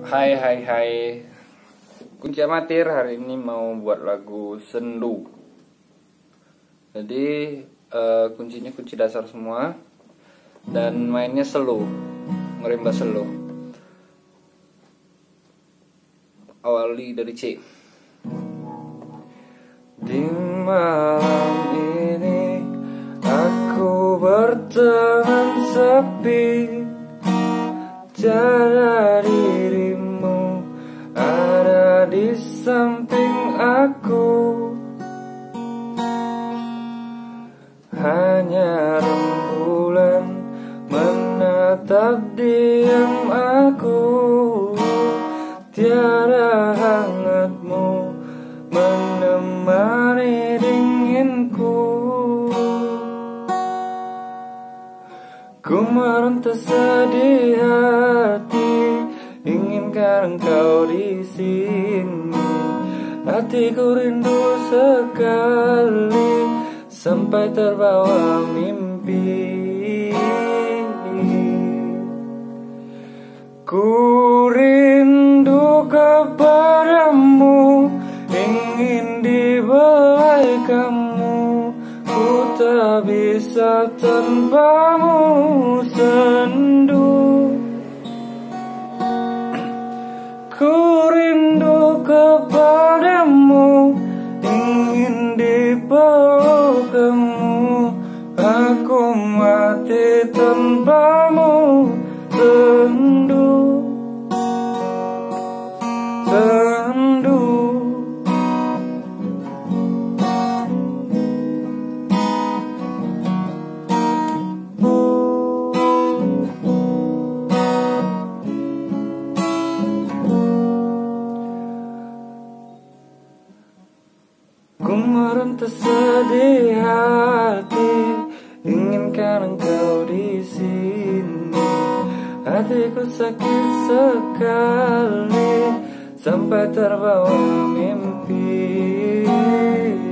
Hai. Kunci amatir hari ini mau buat lagu sendu. Jadi kuncinya kunci dasar semua dan mainnya slow, ngerimba slow. Awali dari C. Di malam ini aku berteman sepi, tiada dirimu ada di samping aku. Hanya rembulan menatap diam aku, tiada hangatmu menemani dinginku. Ku meronta sedih hati, inginkan engkau di sini. Hatiku rindu sekali, sampai terbawa mimpi. Ku rindu kepadamu, ingin dibelai kamu. Ku tak bisa tanpamu, sendu. Ku rindu kepadamu, ingin dipeluk kamu. Aku mati tanpamu, sendu. Sendu. Ku meronta sedih hati, inginkan engkau di sini. Hatiku sakit sekali, sampai terbawa mimpi.